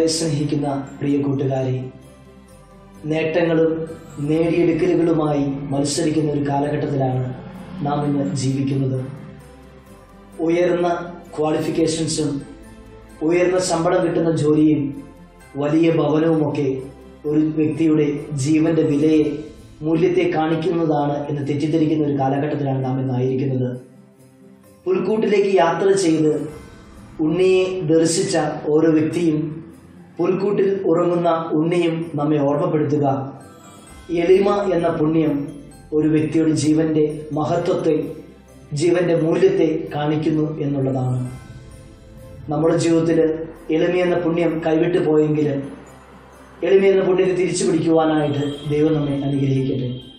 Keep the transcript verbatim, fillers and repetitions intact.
സ്നേഹിക്കുന്ന പ്രിയ കൂട്ടുകാരെ, നേട്ടങ്ങളും നേടിയെടുക്കലുകളുമായി മത്സരിക്കുന്ന ഒരു കാലഘട്ടത്തിലാണ് നാം ഇന്ന് ജീവിക്കുന്നത്. ഉയർന്ന ക്വാളിഫിക്കേഷൻസും ഉയർന്ന ശമ്പളം കിട്ടുന്ന ജോലിയും വലിയ ഭവനവുമൊക്കെ ഒരു വ്യക്തിയുടെ ജീവന്റെ വിലയെ, മൂല്യത്തെ കാണിക്കുന്നതാണ് എന്ന് തെറ്റിദ്ധരിക്കുന്ന ഒരു കാലഘട്ടത്തിലാണ് നാം ഇന്നായിരിക്കുന്നത്. പുൽക്കൂട്ടിലേക്ക് യാത്ര ചെയ്ത് ഉണ്ണിയെ ദർശിച്ച ഓരോ വ്യക്തിയും പുൽക്കൂട്ടിൽ ഉറങ്ങുന്ന ഉണ്ണിയും നമ്മെ ഓർമ്മപ്പെടുത്തുക, എളിമ എന്ന പുണ്യം ഒരു വ്യക്തിയുടെ ജീവന്റെ മഹത്വത്തെ, ജീവന്റെ മൂല്യത്തെ കാണിക്കുന്നു എന്നുള്ളതാണ്. നമ്മുടെ ജീവിതത്തിൽ എളിമയെന്ന പുണ്യം കൈവിട്ടു പോയെങ്കിൽ എളിമയെന്ന പുണ്യത്തെ തിരിച്ചു പിടിക്കുവാനായിട്ട് ദൈവം നമ്മെ അനുഗ്രഹിക്കട്ടെ.